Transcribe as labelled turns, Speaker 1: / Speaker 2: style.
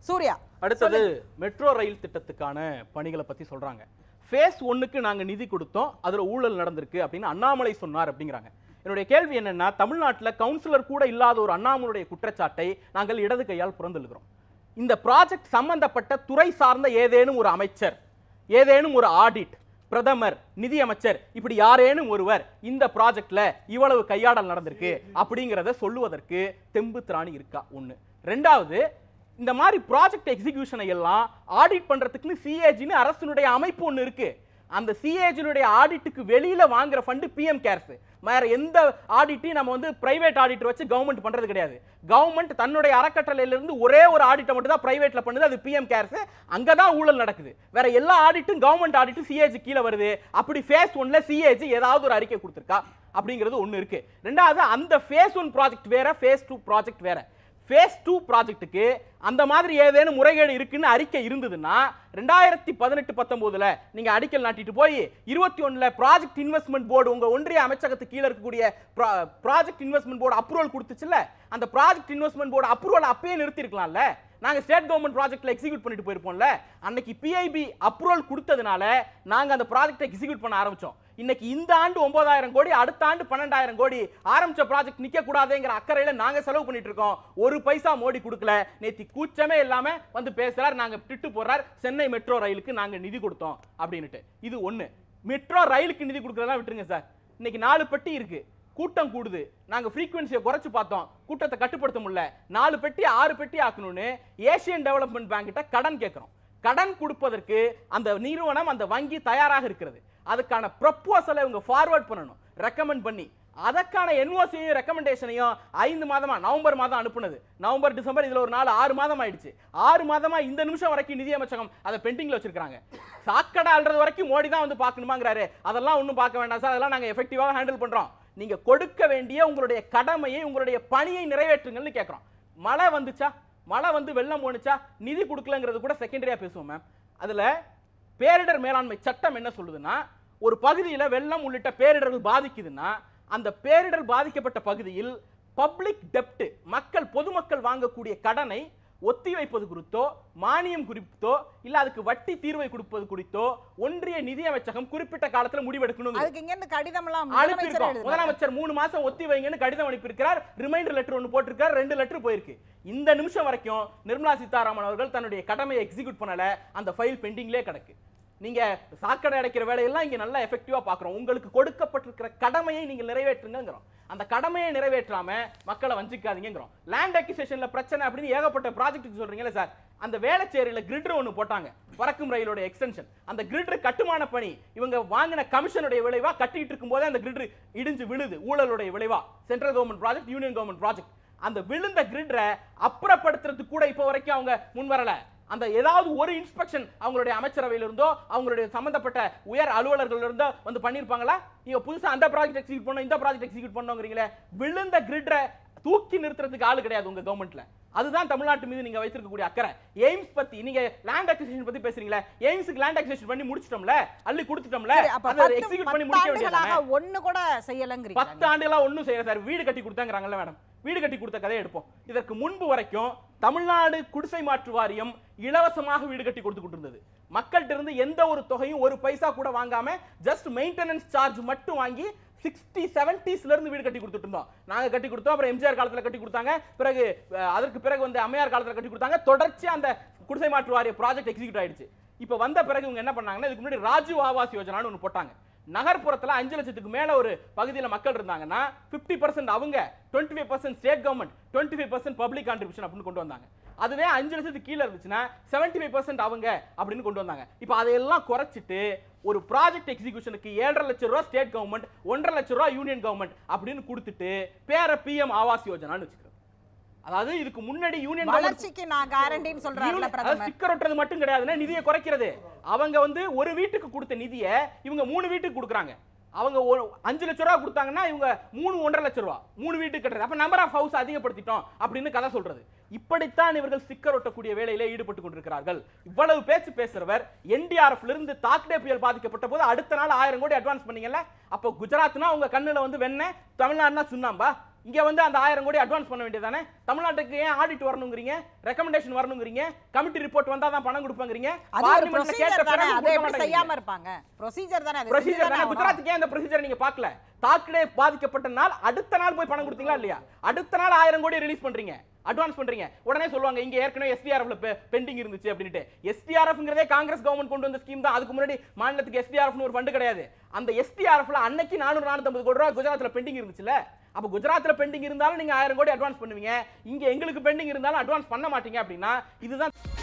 Speaker 1: சூர்யா,
Speaker 2: அடுத்தது metro rail திட்டத்துக்கான பணிகளை பத்தி சொல்றாங்க. ஃபேஸ் 1க்கு நாங்க நிதி கொடுத்தோம், அதுல ஊழல் நடந்திருக்கு அப்படின்னு அண்ணாமலை சொன்னார் அப்படிங்கிறாங்க. என்னுடைய கேள்வி என்னன்னா, தமிழ்நாட்டில் கவுன்சிலர் கூட இல்லாத ஒரு அண்ணாமலையுடைய குற்றச்சாட்டை நாங்கள் இடது கையால் புறந்தள்ளுகிறோம். இந்த ப்ராஜெக்ட் சம்பந்தப்பட்ட துறை சார்ந்த ஏதேனும் ஒரு அமைச்சர், ஏதேனும் ஒரு ஆடிட், பிரதமர், நிதியமைச்சர், இப்படி யாரேனும் ஒருவர் இந்த ப்ராஜெக்ட்ல இவ்வளவு கையாடல் நடந்திருக்கு அப்படிங்கிறத சொல்லுவதற்கு தெம்பு திராணி இருக்கா? ஒண்ணு. ரெண்டாவது, இந்த மாதிரி ப்ராஜெக்ட் எக்ஸிகியூஷனை எல்லாம் ஆடிட் பண்றதுக்கு சிஏஜின்னு அரசுடைய அமைப்பு ஒன்று இருக்கு. அந்த சிஏஜினுடைய ஆடிட்டுக்கு வெளியில வாங்குற ஃபண்ட் பிஎம் கேர்ஸ். வேற எந்த ஆடிட்டையும் நம்ம வந்து பிரைவேட் ஆடிட்டர் வச்சு கவர்மெண்ட் பண்றது கிடையாது. கவர்மெண்ட் தன்னுடைய அறக்கட்டளையில இருந்து ஒரே ஒரு ஆடிட்டை மட்டும் தான் பிரைவேட்ல பண்ணுது, அது பிஎம் கேர்ஸ். அங்கதான் ஊழல் நடக்குது. வேற எல்லா ஆடிட்டும் கவர்மெண்ட் ஆடிட்டும் சிஏஜி கீழே வருது. அப்படி ஃபேஸ் 1ல சிஏஜி ஏதாவது ஒரு அறிக்கை கொடுத்திருக்கா அப்படிங்கிறது ஒன்னு இருக்கு. ரெண்டாவது, அந்த ஃபேஸ் 1 ப்ராஜெக்ட் வேற, ஃபேஸ் 2 ப்ராஜெக்ட் வேற. ஃபேஸ் 2 ப்ராஜெக்ட்டுக்கு அந்த மாதிரி ஏதேனும் முறைகேடு இருக்குன்னு அறிக்கை இருந்ததுன்னா 2018-19ல நீங்க அடிக்கல் நாட்டிட்டு போய் 21ல ப்ராஜெக்ட் இன்வெஸ்ட்மெண்ட் போர்டு, உங்க ஒன்றிய அமைச்சகத்துக்கு கீழே இருக்கக்கூடிய ப்ராஜெக்ட் இன்வெஸ்ட்மெண்ட் போர்டு அப்ரூவல் கொடுத்துச்சுல்ல, அந்த ப்ராஜெக்ட் இன்வெஸ்ட்மெண்ட் போர்டு அப்ரூவல் அப்பயே நிறுத்தி இருக்கலாம்ல. நாங்க ஸ்டேட் கவர்மெண்ட் ப்ராஜெக்ட்ல எக்ஸிக்யூட் பண்ணிட்டு போயிருப்போம்ல. அன்னைக்கு பிஐபி அப்ரூவல் கொடுத்ததுனால நாங்க அந்த ப்ராஜெக்ட்டை எக்ஸிக்யூட் பண்ண ஆரம்பிச்சோம். இன்னைக்கு இந்த ஆண்டு 9,000 கோடி, அடுத்த ஆண்டு 12,000 கோடி ஆரம்பிச்ச ப்ராஜெக்ட் நிக்க கூடாதுங்கிற அக்கறையில நாங்க செலவு பண்ணிட்டு இருக்கோம். ஒரு பைசா மோடி கொடுக்கல. நேத்தி கூச்சமே இல்லாம வந்து பேசுறார், நாங்க திட்டு போடுறார், சென்னை மெட்ரோ ரயிலுக்கு நாங்க நிதி கொடுத்தோம் அப்படின்னுட்டு. இது ஒண்ணு. மெட்ரோ ரயிலுக்கு நிதி கொடுக்கறதா விட்டுருங்க சார். இன்னைக்கு 4 பெட்டி இருக்கு, கூட்டம் கூடுது, நாங்க ஃப்ரீக்வன்சியை குறைச்சு பார்த்தோம், கூட்டத்தை கட்டுப்படுத்த முடியல. 4 பெட்டி 6 பெட்டி ஆக்கணும்னு ஏசியன் டெவலப்மெண்ட் பேங்க் கிட்ட கடன் கேட்கிறோம். கடன் கொடுப்பதற்கு அந்த நிறுவனம், அந்த வங்கி தயாராக இருக்கிறது. அதுக்கான ப்ரொபோசலை இவங்க ஃபார்வர்ட் பண்ணணும், ரெக்கமெண்ட் பண்ணி. அதற்கான என்ஓசியையும் ரெக்கமெண்டேஷனையும் 5 மாதமா, நவம்பர் மாதம் அனுப்புனது. நவம்பர், டிசம்பர், இதுல ஒரு 6 மாதம் ஆயிடுச்சு. 6 மாதமா இந்த நிமிஷம் வரைக்கும் நிதியமைச்சகம் அதை பெண்டிங்ல வச்சிருக்காங்க. சாக்கடை அல்றது வரைக்கும் மோடி தான் வந்து பார்க்கணுமாங்கிறாரு. அதெல்லாம் ஒன்றும் பார்க்க வேண்டாம் சார், அதெல்லாம் நாங்க எஃபெக்டிவாக ஹேண்டில் பண்றோம். நீங்க கொடுக்க வேண்டிய உங்களுடைய கடமையை, உங்களுடைய பணியை நிறைவேற்றுங்கள்னு கேட்கிறோம். மழை வந்துச்சா, மழை வந்து வெள்ளம் போனுச்சா, நிதி கொடுக்கலங்கிறது கூட செகண்டரியா பேசுவோம் மேம். அதுல பேரிடர் மேலாண்மை சட்டம் என்ன சொல்லுதுன்னா, ஒரு பகுதியில் வெள்ளம் உள்ளிட்ட பேரிடர்கள் பாதிக்குதுன்னா அந்த பேரிடர் பாதிக்கப்பட்ட பகுதியில் பப்ளிக் டெப்ட், மக்கள், பொதுமக்கள் வாங்கக்கூடிய கடனை ஒத்தி வைப்பது குறித்தோ, மானியம் குறித்தோ, இல்ல அதுக்கு வட்டி தீர்வை கொடுப்பது குறித்தோ ஒன்றிய நிதியமைச்சகம் குறிப்பிட்ட காலத்துல முடிவெடுக்கணும்.
Speaker 1: அதுக்கு இங்க இருந்து கடிதம் எல்லாம்
Speaker 2: முதலமைச்சர் 3 மாசம் ஒத்தி வைங்கன்னு கடிதம் அனுப்பியிருக்கிறார். ரிமைண்டர் லெட்டர் ஒன்னு போட்டிருக்கார், 2 லெட்டர் போயிருக்கு. இந்த நிமிஷம் வரைக்கும் நிர்மலா சீதாராமன் அவர்கள் தன்னுடைய கடமையை எக்ஸிக்யூட் பண்ணல. அந்த ஃபைல் பெண்டிங்லேயே கிடக்கு. நீங்க சாக்கடை அடைக்கிற வேலையெல்லாம் இங்க நல்லா எஃபெக்டிவா பாக்குறோம். உங்களுக்கு கொடுக்கப்பட்டிருக்கிற கடமையை நீங்க நிறைவேற்றுங்கிறோம். அந்த கடமையை நிறைவேற்றாம மக்களை வஞ்சிக்காதீங்கிறோம். லேண்ட் அக்விசிஷன்ல பிரச்சனை அப்படின்னு ஏகப்பட்ட ப்ராஜெக்ட் சொல்றீங்களா சார்? அந்த வேளச்சேரியில கிரிட் ஒன்று போட்டாங்க, பறக்கும் ரயிலோட எக்ஸ்டென்ஷன். அந்த கிரிட் கட்டுமான பணி இவங்க வாங்கின கமிஷனுடைய விளைவா, கட்டிட்டு இருக்கும் போதே அந்த கிரிட் இடிஞ்சு விழுது, ஊழலுடைய விளைவா. Central government project, union government project. அந்த விழுந்த கிரிட்டை அப்புறப்படுத்துறதுக்கு கூட இப்போ வரைக்கும் அவங்க முன் வரல. அந்த ஏதாவது ஒரு இன்ஸ்பெக்ஷன் அவங்களுடைய அமைச்சரவையில இருந்தோ, அவங்களுடைய சம்பந்தப்பட்ட உயர் அலுவலர்கள் இருந்தோ வந்து பண்ணிருப்பாங்களா? நீங்க புதுசா அந்த ப்ராஜெக்ட் எக்ஸிக்யூட் பண்ணோம், இந்த ப்ராஜெக்ட் எக்ஸிக்யூட் பண்ணோங்கிறீங்களே. விழுந்த கிரிட்டை தூக்கி நிறுத்துறதுக்கு ஆளு கிடையாது உங்க கவர்மெண்ட்ல. அதுதான் தமிழ்நாட்டு மீது நீங்க வைத்திருக்கக்கூடிய அக்கறை. எய்ம்ஸ் பத்தி நீங்க லேண்ட் அக்விசிஷன் பத்தி பேசுறீங்களா? எய்ம்ஸ்க்கு லேண்ட் அக்விசிஷன் பண்ணி முடிச்சிட்டோம்ல, அள்ளி கொடுத்துட்டோம்ல, அதை எக்ஸிக்யூட் பண்ணி முடிக்க வேண்டியது.
Speaker 1: ஒண்ணு கூட செய்யலங்கறீங்க.
Speaker 2: 10 ஆண்டுகளா ஒண்ணும் செய்யல சார். வீடு கட்டி கொடுத்தாங்கறாங்கல்ல மேடம். வீடு கட்டி கொடுத்த கதையை எடுப்போம். இதற்கு முன்பு வரைக்கும் தமிழ்நாடு குடிசை மாற்று வாரியம் இலவசமாக வீடு கட்டி கொடுத்துக்கிட்டு இருந்தது. மக்கள்கிட்ட இருந்து எந்த ஒரு தொகையும் ஒரு பைசா கூட வாங்காம ஜஸ்ட் மெயின்டெனன்ஸ் சார்ஜ் மட்டும் வாங்கி 60-70ஸ்ல இருந்து வீடு கட்டி கொடுத்துட்டு இருந்தோம். நாங்க கட்டி கொடுத்தோம், அப்புறம் எம்ஜிஆர் காலத்துல கட்டி கொடுத்தாங்க, பிறகு அதற்கு பிறகு வந்து அம்மையார் காலத்துல கட்டி கொடுத்தாங்க. தொடர்ச்சியா அந்த குடிசை மாற்று வாரிய ப்ராஜெக்ட் எக்ஸிக்யூட் ஆயிடுச்சு. இப்ப வந்த பிறகு இவங்க என்ன பண்ணாங்கன்னா, இதுக்கு முன்னாடி ராஜீவ் ஆவாஸ் யோஜனான்னு ஒன்று போட்டாங்க. நகர்ப்புறத்துல 5 லட்சத்துக்கு மேல ஒரு பகுதியில் மக்கள் இருந்தாங்கன்னா 50% அவங்க, 25% ஸ்டேட் கவர்மெண்ட், 25% பப்ளிக் கான்ட்ரிபியூஷன் அப்படின்னு கொண்டு வந்தாங்க. அதுவே 5 லட்சத்துக்கு கீழே இருந்துச்சுன்னா 75% அவங்க அப்படின்னு கொண்டு வந்தாங்க. இப்போ அதையெல்லாம் குறைச்சிட்டு ஒரு ப்ராஜெக்ட் எக்ஸிகியூஷனுக்கு 7.5 லட்சம் ரூபாய் ஸ்டேட் கவர்மெண்ட், 1.5 லட்சம் ரூபாய் யூனியன் கவர்மெண்ட் அப்படின்னு கொடுத்துட்டு பேர பிஎம் ஆவாஸ் யோஜனான்னு வச்சுக்கிறோம். அதாவது இதுக்கு முன்னாடி யூனியன்
Speaker 1: வளர்ச்சிக்கு நான் கேரண்டின்னு சொல்றாங்கல பிரதமர்.
Speaker 2: ஸ்டிக்கர் ஒட்டறது மட்டும் கிடையாதுன்னா நிதியை குறைக்கிறது. அவங்க வந்து ஒரு வீட்டுக்கு கொடுத்த நிதியை இவங்க 3 வீட்டுக்கு கொடுக்குறாங்க. அவங்க 5 லட்சம் ரூபாய் கொடுத்தாங்கன்னா இவங்க 3-1.5 லட்சம் ரூபாய் 3 வீட்டுக்கு கட்டுறது. அப்ப நம்பர் ஆஃப் ஹவுஸ் அதிகப்படுத்திட்டோம் அப்படின்னு கதை சொல்றது. இப்படித்தான் இவர்கள் ஸ்டிக்கர் ஒட்டக்கூடிய வேலையில ஈடுபட்டு கொண்டிருக்கிறார்கள். இவ்வளவு பேச்சு பேசுறவர் என்டிஆர்எஃப்ல இருந்து தாக்டே புயல் பாதிக்கப்பட்ட போது அடுத்த நாள் 1000 கோடி அட்வான்ஸ் பண்ணீங்கல்ல. அப்போ குஜராத்னா உங்க கண்ணுல வந்து வெண்ணெய், தமிழ்நாடுனா சுண்ணாம்பா? இங்க வந்து அந்த 1000 கோடி அட்வான்ஸ் பண்ண வேண்டியதானே? தமிழ்நாட்டுக்கு ஏன் ஆடிட் வரணும்ங்கறீங்க, ரெக்கமெண்டேஷன் வரணும்ங்கறீங்க, கமிட்டி ரிப்போர்ட் வந்தா தான் பணம் கொடுப்பாங்கறீங்க.
Speaker 1: பார்லிமென்ட்ல கேட்ட பிறகு அதை எப்படி செய்யாம இருப்பாங்க? ப்ரொசீஜர் தானே அது.
Speaker 2: ப்ரொசீஜர் தானே. குஜராத்துக்கு ஏன் அந்த ப்ரொசீஜர் நீங்க பார்க்கல? தாக்கலே பாதிக்கப்பட்ட நாள் அடுத்த நாள் போய் பணம் கொடுத்தீங்களா இல்லையா? அடுத்த நாள் 1000 கோடி ரிலீஸ் பண்றீங்க, அட்வான்ஸ் பண்றீங்க. உடனே சொல்லுவாங்க இங்க ஏற்கனவே எஸ்டிஆர்எஃப்ல பெண்டிங் இருந்துச்சு அப்படினு. எஸ்டிஆர்எஃப்ங்கறதே காங்கிரஸ் கவர்மெண்ட் கொண்டு வந்த ஸ்கீம் தான். அதுக்கு முன்னாடி மாநிலத்துக்கு எஸ்டிஆர்எஃப்னு ஒரு ஃபண்ட் கிடையாது. அந்த எஸ்டிஆர்எஃப்ல அன்னைக்கு 450 கோடி ரூபாய் குஜராத்ல பெண்டிங் இருந்துச்சுல. அப்ப குஜராத்ல பெண்டிங் இருந்தாலும் நீங்க 1000 கோடி அட்வான்ஸ் பண்ணுவீங்க. இங்க எங்களுக்கு பெண்டிங் இருந்தாலும் அட்வான்ஸ் பண்ண மாட்டீங்க அப்படின்னா இதுதான்